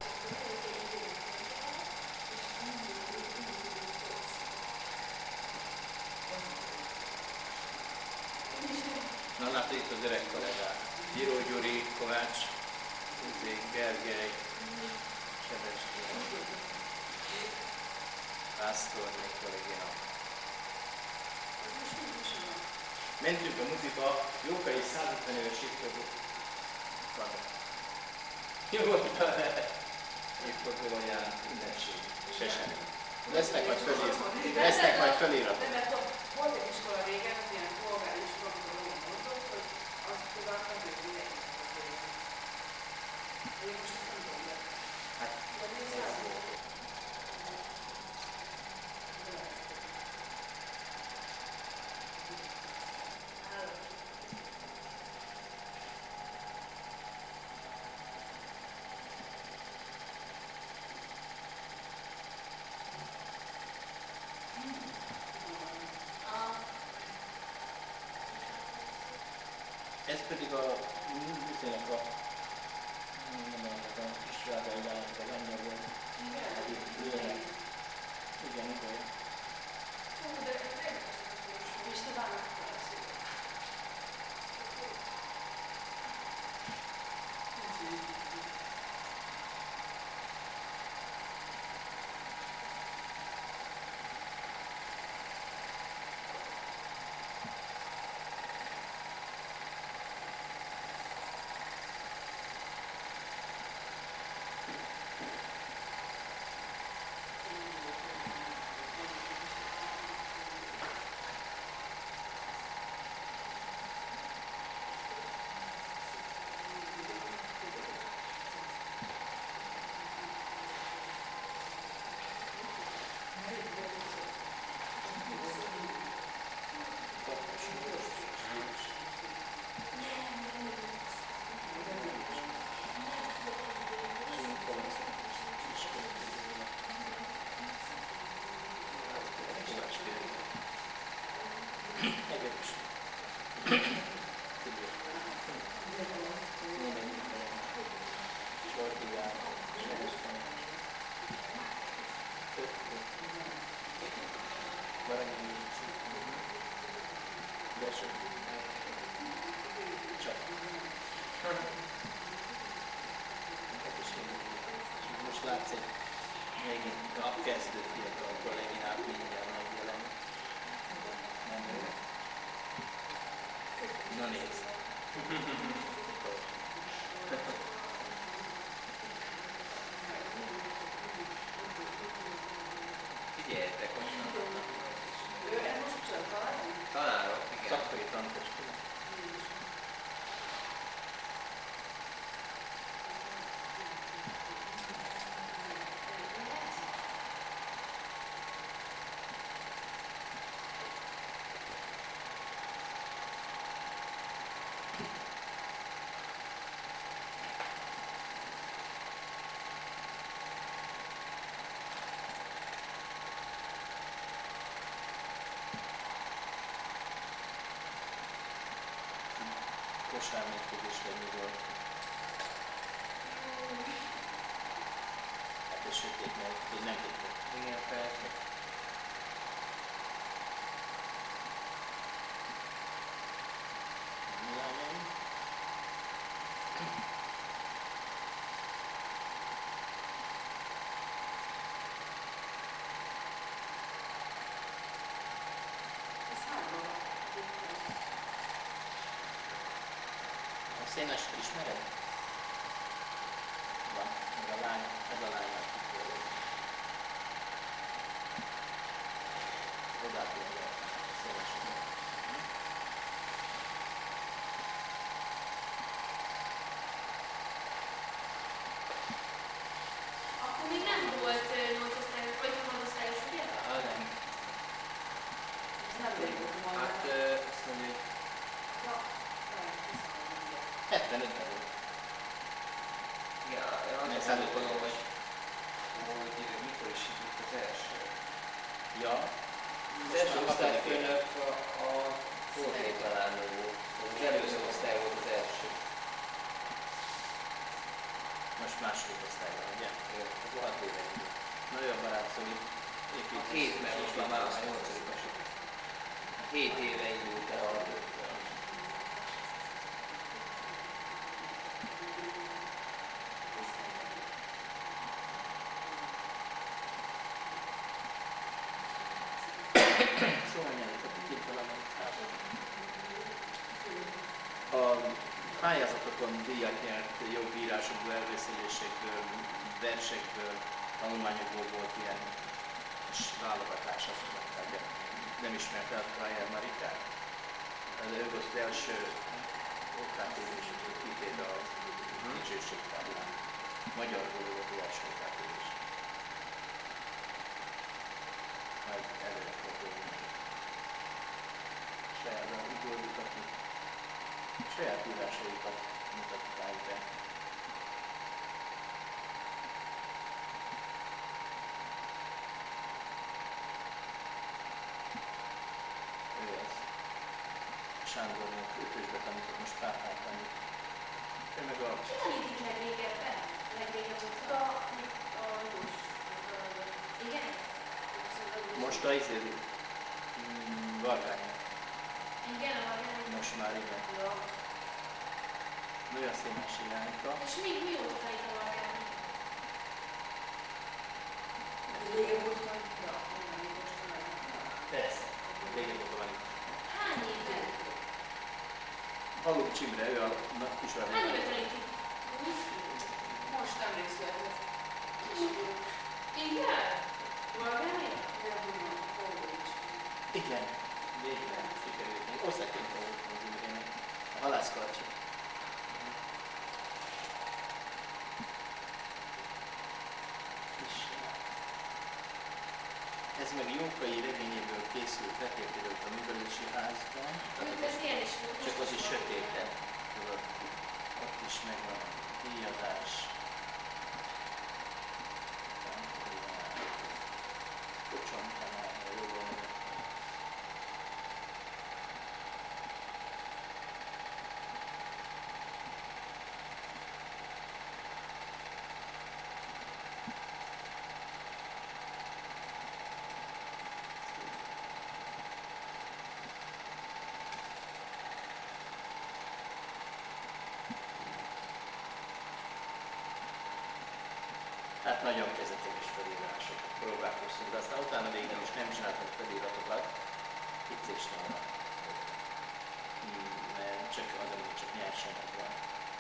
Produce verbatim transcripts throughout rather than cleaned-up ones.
Na látod itt az öreg kollégák. Gyiró Gyuri, Kovács, Gergely, Sebestén, Pásztorné kollégina. Mentünk a moziba, Jókai százötven éves évfordulóján. Jó volt a évfordulóján ünnepség és esemény. Lesznek majd fölíratok. Lesznek majd fölíratok. Volt egy iskola régen, az ilyen polgári iskola, amikor mondott, hogy azt tudják, hogy ő mindenki tudja. Én most nem tudom, de... Hát, ez volt. Ez pedig a viszonylag a nem annak a kis rágai látok az anyagból. Igen. Igen, igen. Hú, de érdekes, és te várnak a szépen. Most látszik, megint a kezdő fiatal kolléginák mindjárt megjelenik. Nem jó? Na nézd! Figyeljetek, hogy nem. Ő ez most csak találni? Találok, igen. Szakkai tankoskodó. Kosármérkőzés lenni volt. Hát és sötét, mert én nem tudtam. Igen, persze. Milányi. Ez hányban van? A Szénest ismered? Van, meg a lány, ez a lánynak tudja. Odaadja a Szénesnek. Akkor még nem volt nyolc osztályos, vagy nyolc osztályos, ugye? Ah, nem. Ez nem elég volt majd. Hát, azt mondja, Ja, nem, tisztán ugye. hetvenötben volt. Ja, Mert azt szállított gondolom, vagy. hogy, hogy mikor is indult az első. Ja. Az első osztályfőnök a, a Forné találó volt. Az előző osztály volt az első. Most második osztályban, ugye? Akkor hat éve indult. Nagyon barát Szoli építés. Hét, mert most már már a nyolcadikas. Hét éve indult el a Szóval nyelveket itt valamelyik háború. A pályázatokon díjat nyert jobbírásokból, elbeszélésekből, versekből, tanulmányokból volt ilyen és válogatás, azt mondták, de nem ismerte el Krajer Marikát. Ő volt az első oktatás, kitét a dicsőségtáblán. Magyarul volt az első oktatás. Majd előre fordulni. Saját idójukat, saját írásaikat mutatták be. Ő az. Sándornak ötösbe tanított, most pápát tanít. Ő meg a... Ki tanítik legrégebben? Legrégebben a... a Lus. Igen? Most a izé... Mm, Vargány. Igen, a Vargány. Most már igen. Ja. Nő a szénes irányka. És mi, mióta tanít a Vargány? Régóta, ja, nem még most talán. Persze. Régen óta van itt. Hány éve? Haluk Csimre, ő a nagy kisvárban. Hány éve tanítik? Most nemrég született. Igen? Vargány? Elmondom, Pavlovics. Igen. Végre sikerült. Még osztályként voltam az ügyének. A halászkarcsi. És ez meg Jókai regényéből készült, vetélkedőt a művelődési házban. Úgy, ez ilyen is volt. Csak az is sötéten. Tudod, ott is megvan a díjazás. Kocson talán, jól mondom. Hát nagyon kezetéges felírásokat próbálkoztunk, de aztán utána végül is nem csináltam feliratokat, vicces volna. Hmm, mert csak az, amit csak nyersenek van.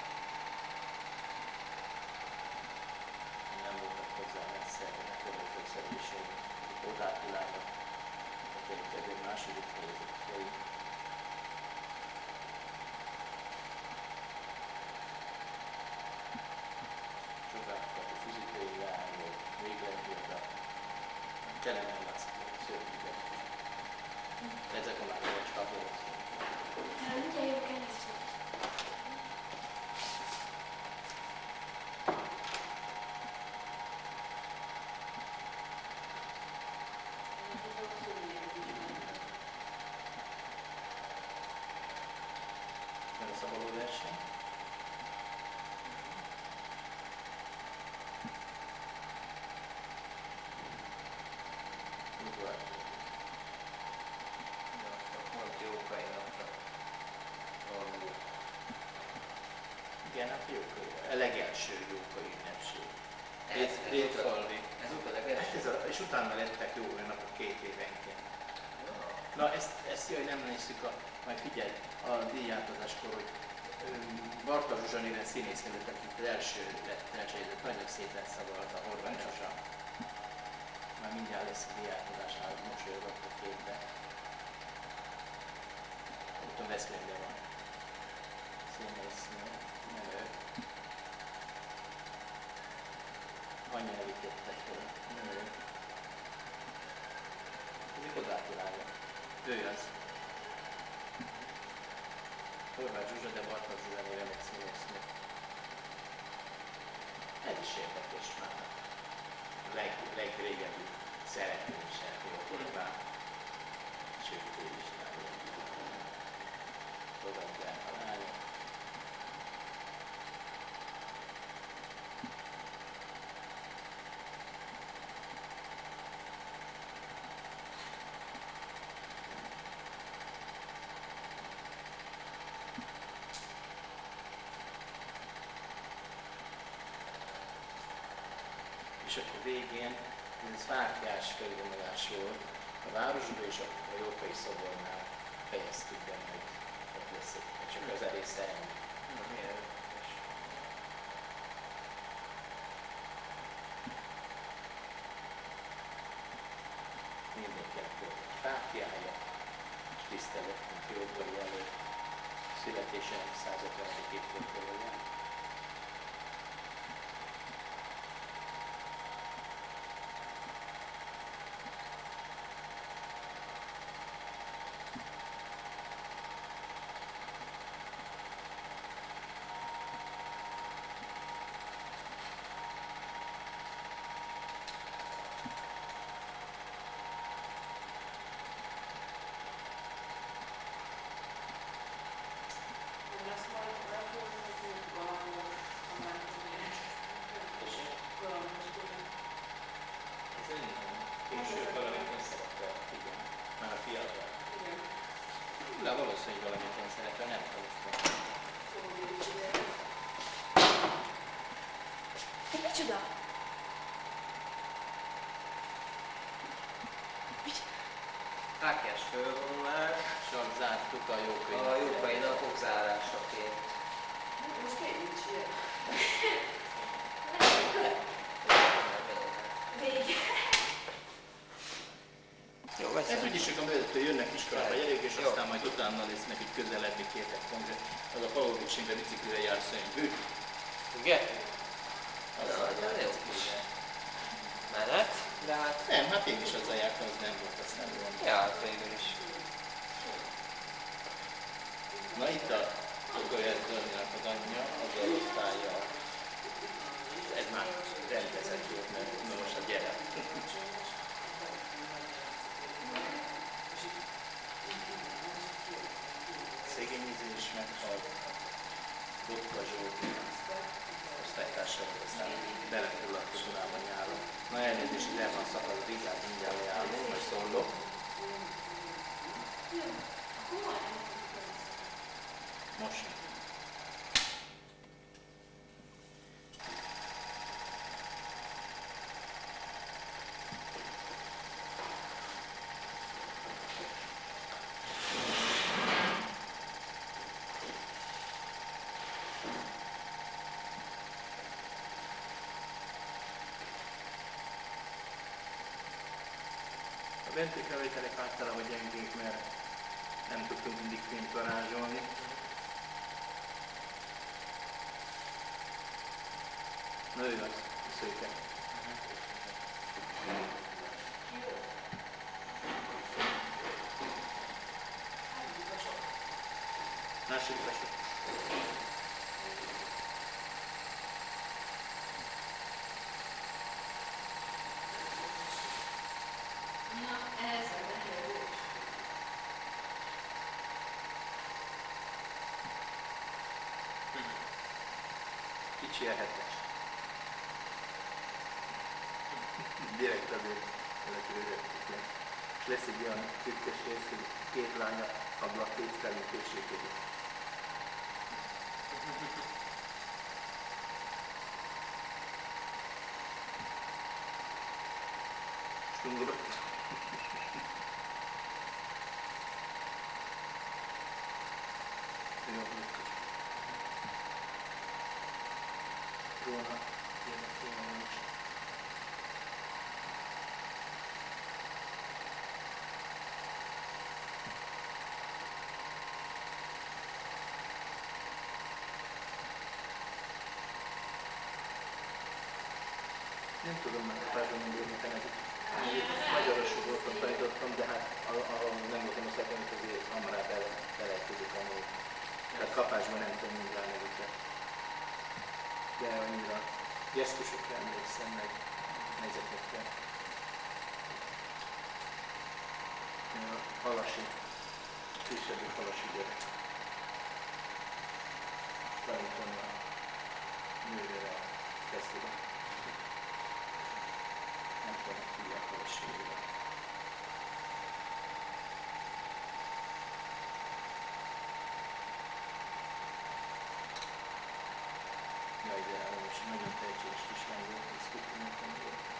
Nem voltak hozzá messze, a körülfőszerűség, Ódát világa, a ténykedő második helyezettjei. Csodákat, a fizikai irányok, végletjogak, kellene nem látszik, szörnyűek. Ezek a már egy kapcsolat. Ugye jó kenyésztő. Meg a szabadó verseny. Udvar. Pont Jókai napra. Valami. Igen, hát jókai. A legelső jókai ünnepség. Ez, ez, Rétfalvi. ez ott a Hát legelső. ez a, és utána lettek jó napok két évenként. Ja. Na ezt, ezt jaj, nem nézzük, a, majd figyelj, a díjátadáskor, hogy Barta Zsuzsa néven színésznőt, akik az első lett elsőjézett, nagyon szépen szavalt a Horváth Zsuzsa. Már mindjárt lesz a díjátadásnál, mosolyogott a képbe. Ott a Veszprémben van. Színésznő, nem ő. Annyi elítette fel, nem ő. Még odátulálja. Ő az. Horváth Zsuzsa, de Barta Zsuzsa néven egy színésznő. Ez is érdekes már. A leg, legrégebbi szereplősek volt már. Sőt, ő is már. Fogadják a lányok. és akkor végén ez fáklyás felvonulás volt. A városban és a Jókai szobornál fejeztük be, hogy ott lesz egy, csak az elég szerint. Mindenkinek volt egy fáklyája, és tisztelet, mint Jókai előtt születésének százötvenedik évfordulóján. Nem lesz majd elfordulni valahol, amely Tessék? valahol is tudom. Ez szerintem később valamikor szerepel, igen, már a fiatal. Igen. De valószínűleg valamikor szerepel, nem tudom. Szóval is ide. Te micsoda? Fáklyás fölvonulás, Csak zártuk a Jókai a Jókai napok zárásaként. Most én nincs ilyen. Vége. Jó, Ez veszem. úgyis csak a vezető jönnek iskolába gyerekek, és Jó. aztán majd utána lesznek egy közelebbi képek konkrét. Az a Palovicsingbe biciklire jár szönyvű. Igen? Az Na, a nagyon jó kis menet, de hát... Nem, hát én is azzal jártam, az nem volt aztán gond. Ja, hát végül is. Na itt a Togolyát Zolninak az anyja, az a osztálya. Ez már rendezett volt, mert na most a gyere. Szegényizés meghalt. Botka Zsolti osztálytársa volt, aztán belekerült a Dunába nyáron. Na elnézést, hogy el van szakad a vizsgát, mindjárt leállom, majd szólok. Jó, akkor majdnem. Most. A benti felvételek általában gyengék, mert nem tudtunk mindig fényt varázsolni. Na ő az, a szőke. Másik veső. Na, ez a nehéz. Kicsi a hetes. Direkt azért elektrőzettük le. És lesz egy olyan tükkes rész, hogy két lánya ablaktésztelni készségédik. Stungodott. Jó, működik. Róna, jönnek Róna nincs. Nem tudom meghatárolni, hogy nekem ez magyarosú voltam, tanítottam, de hát ahol nem voltam a szakon, azért hamarabb bele, belejtődik amúgy. Tehát kapásban nem tudom mind rá nevüket. De annyira gesztusokra emlékszem, meg nézetekre. A halasi, kisebbik halasi gyerek. Tanítom a nővére a fesztivál. Nem tudom, hogy hívják halaségére. Jaj, de most nagyon tehetséges kislány volt, ez tudtunk nekem volt.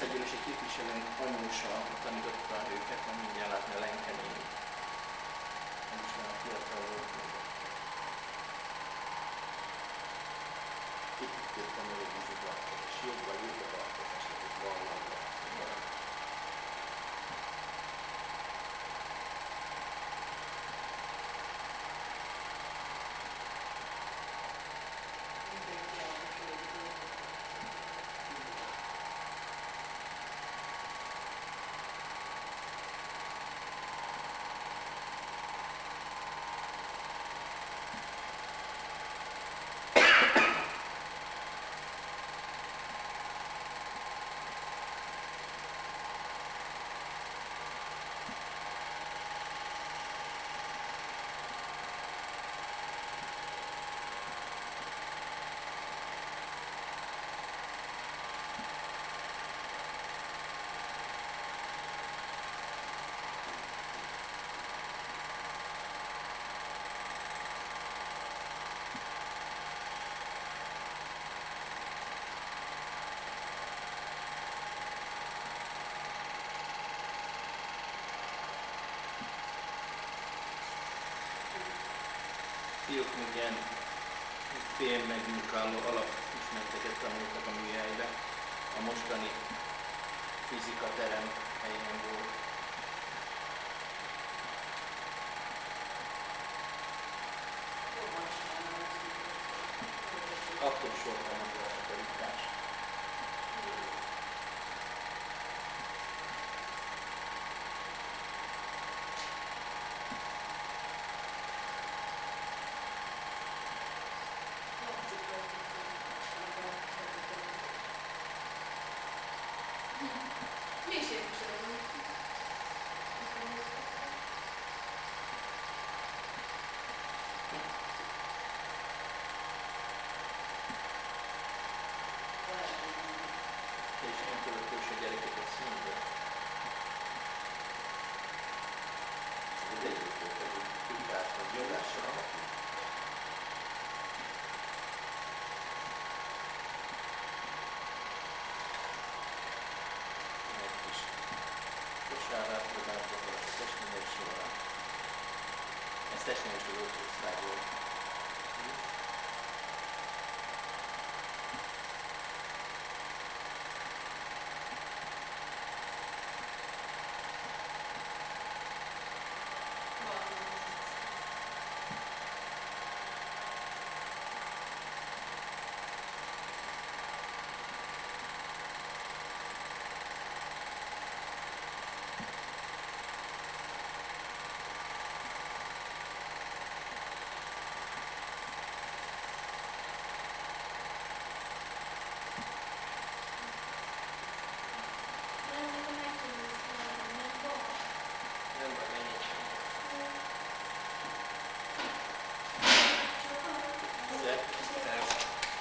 országgyűlési képviselőnk anyósa tanította őket, mert mindjárt látni a Lenkenéni. Nem is olyan fiatal volt még. Itt jöttem elő vízibarkot, és jobban jött a barkozás, és vallamra. Mindenki elmondja, Fiúk még ilyen fél megmunkáló alapismereteket tanultak a műhelybe. A mostani fizikaterem helyen volt. jobban csinálom ezt. Akkor is volt a takarítás. Mi is érdekel? És nem tudok a gyerekeket színbe. Ez egyik volt, hogy tudás, vagy jogásra alapul. Egy kis kosárát próbáltuk a testnél során. Ez testnél is az osztály volt. Nem vagy mennyit sem. Szép.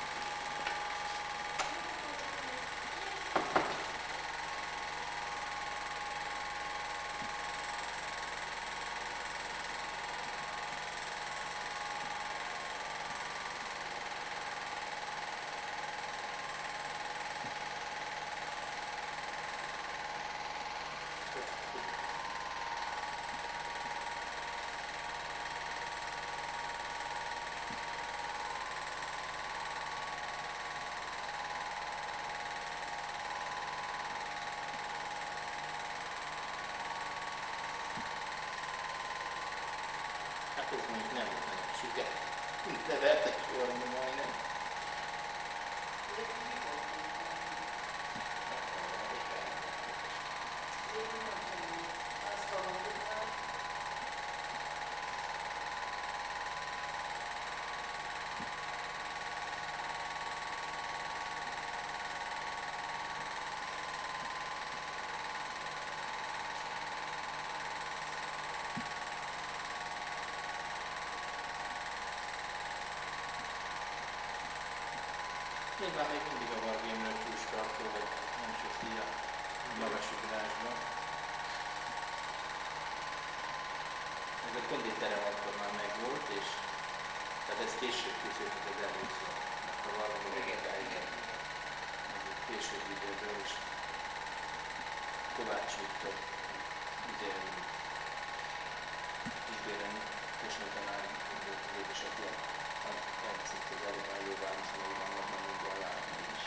Hát ez mondjuk nem volt nagyon siker. De vertek sorban majdnem. Nyilván még mindig a Vargémről túlstartó, vagy nem sok szíja magas ugrásban. Ez a konditerem akkor már megvolt, és tehát ez később készültek az először. Mert a Vargém Igen, igen. később időből is Kovács Viktor, ugye Kisbéren Kösnöten volt az édesapja, a játszik az alumány jó válaszolóban, van mindjárt látni is.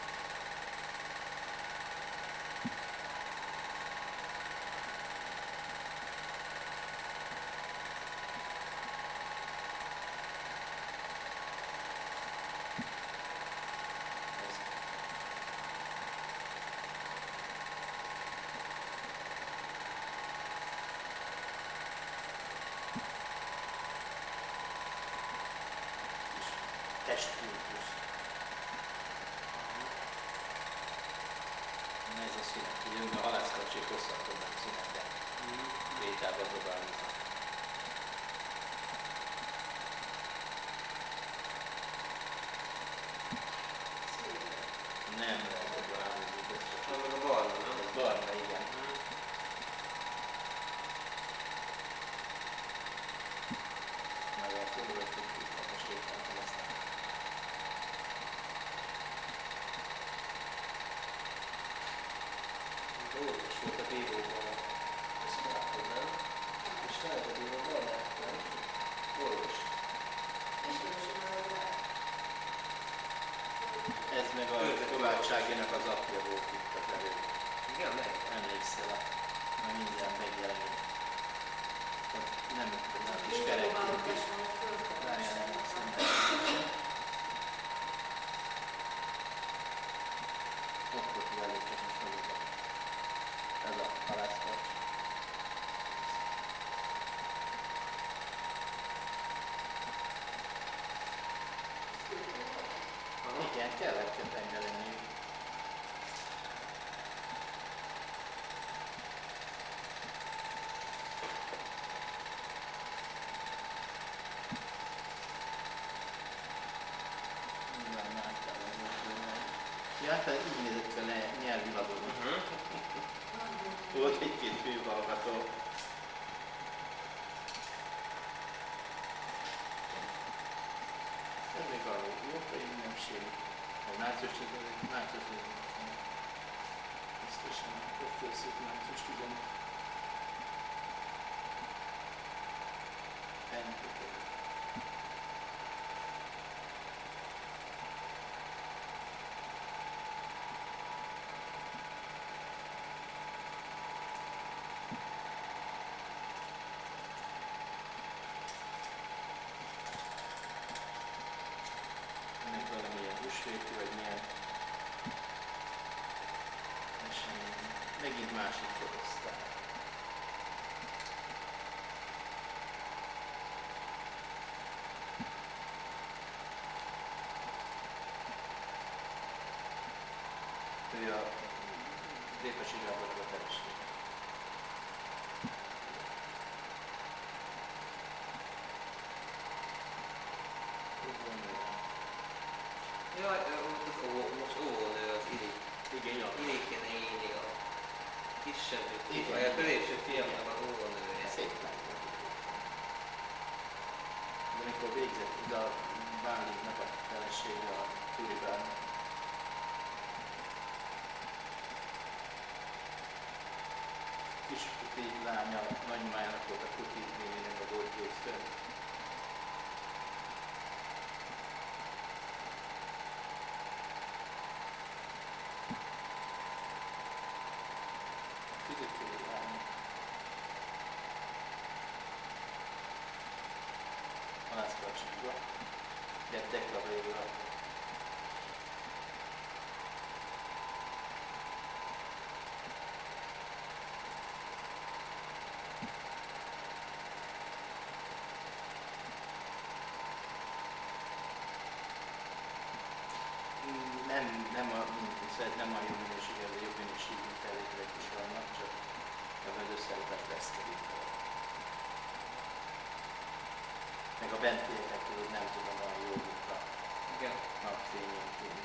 Testkultusz. Ez a szünet. Ugye a halászkacsék hosszabbban szünetben. Vétában dobálóznak. Nem lehet dobálózni. Hanem a barna, nem? Ez barna, igen. Meg a körülöttük most éppen aztán. Óvatos volt a bíróban. Ezt látod, nem? És lehet a bíróban lehet, nem? Orvos. Ez meg a Kovács Áginak az apja volt itt az előtt. Igen, meg? Emlékszel, már mindjárt megjelenik. Ott nem tudom, a kis kerekünk is. Várjál, emlékszem. Ott volt velük, csak most megütöm. Ez a halászkarcs. Igen, kellett köpenybe lenni. Nyilván már kellett. Ja, hát így nézett fel a nyelviladon. Volt egy-két főhallgató. Ez még a jókai ünnepség. A március tizedik, március tizedik. Biztosan ott készült március tizedik. Pentetek. Ennek valamilyen húsvéti, vagy milyen esemény. Megint másik korosztály. Ő a Répesi Gábornak a felesége. Jaj, ott az ó, most óvónő az Irik. Igen, jó. Iriken éli a kisebb, Igen. vagy a középső fiamnak az óvónője. Szép látni. De amikor végzett ide a Bálinnak a felesége, a Turibán, kis Kuti lánya, nagymájának volt a Kuti néninek a volt győztön. Fizikői lány. Halászkarcsikba. Ilyen deklavérről. Nem, nem a, szóval nem a jó minőségű, de jobb minőségű felvételek is vannak, csak a vödörszerűket veszkedik. Meg a bentieknek tudod, nem tudom, olyan jó, mint a Igen. napfényén kint.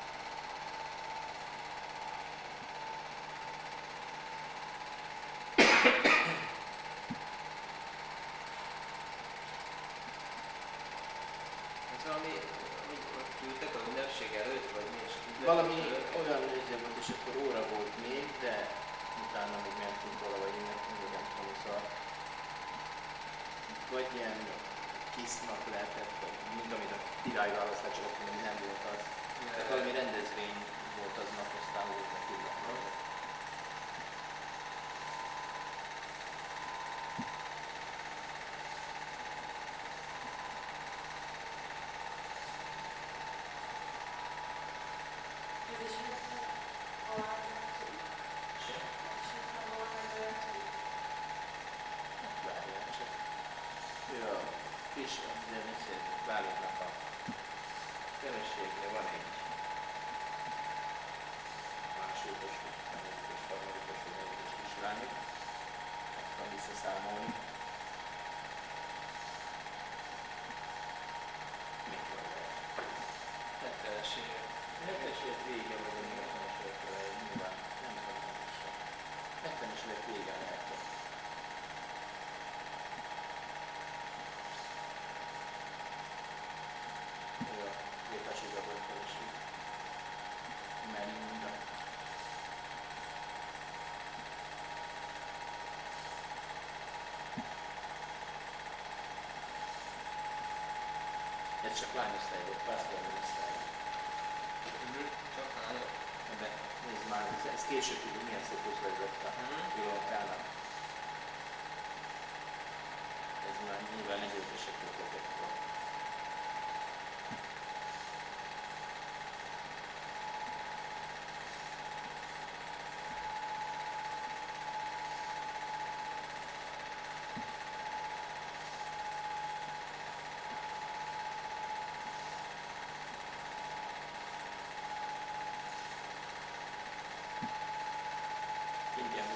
Ez valami, amikor ültek a ünnepség előtt, vagy mi is? Valami olyan néző volt, és akkor óra volt még, de utána még mentünk valahogy innen, nem tudom, szóval vagy ilyen kisznak lehetett, vagy mint amit a királyválasztás ott még nem volt az. Tehát valami rendezvény volt az nap, aztán voltak illatnak. Ez is illetve alá vettük. Se? Ez is illetve alá vettük. Várjál csak. Ő a kis, de beszél, Bálintnak a felesége, van egy másodikos, másodikos, harmadikos, vagy negyedikos kislányok. Meg kell visszaszámolni. Mikor lehet? hetvenes évek. hetvenes évek vége vagy a nyolcvanas évek elején, nyilván nem tudom pontosan. hetvenes évek vége lehetett. Ő a Gépási Gabor feleség. Melinda. Ez csak lányosztály volt, pásztornő osztály. Mhm. Csak lányok. De nézd már, ez, ez később tudjuk, milyen szép közvezetett a Mhm. Ilonkának. Ez már nyilván együttesek voltak ekkor. Ingyen